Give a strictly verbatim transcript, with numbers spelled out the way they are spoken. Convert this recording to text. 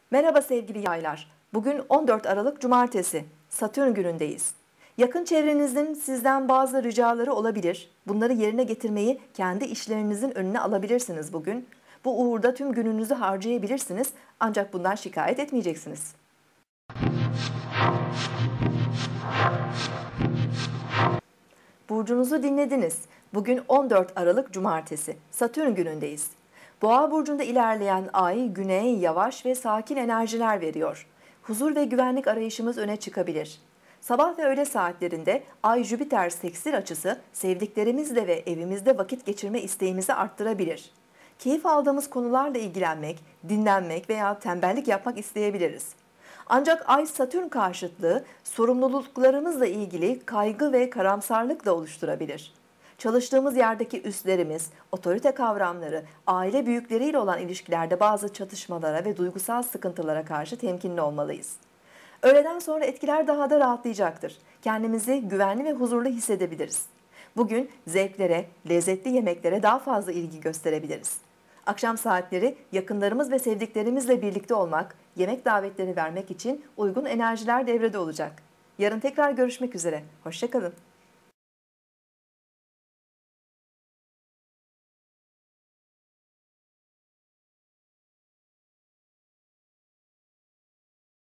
Merhaba sevgili yaylar. Bugün on dört Aralık Cumartesi. Satürn günündeyiz. Yakın çevrenizin sizden bazı ricaları olabilir. Bunları yerine getirmeyi kendi işlerinizin önüne alabilirsiniz bugün. Bu uğurda tüm gününüzü harcayabilirsiniz ancak bundan şikayet etmeyeceksiniz. Burcunuzu dinlediniz. Bugün on dört Aralık Cumartesi. Satürn günündeyiz. Boğa burcunda ilerleyen ay güneye yavaş ve sakin enerjiler veriyor. Huzur ve güvenlik arayışımız öne çıkabilir. Sabah ve öğle saatlerinde Ay Jüpiter seksil açısı sevdiklerimizle ve evimizde vakit geçirme isteğimizi arttırabilir. Keyif aldığımız konularla ilgilenmek, dinlenmek veya tembellik yapmak isteyebiliriz. Ancak Ay Satürn karşıtlığı sorumluluklarımızla ilgili kaygı ve karamsarlık da oluşturabilir. Çalıştığımız yerdeki üstlerimiz, otorite kavramları, aile büyükleriyle olan ilişkilerde bazı çatışmalara ve duygusal sıkıntılara karşı temkinli olmalıyız. Öğleden sonra etkiler daha da rahatlayacaktır. Kendimizi güvenli ve huzurlu hissedebiliriz. Bugün zevklere, lezzetli yemeklere daha fazla ilgi gösterebiliriz. Akşam saatleri yakınlarımız ve sevdiklerimizle birlikte olmak, yemek davetleri vermek için uygun enerjiler devrede olacak. Yarın tekrar görüşmek üzere. Hoşça kalın.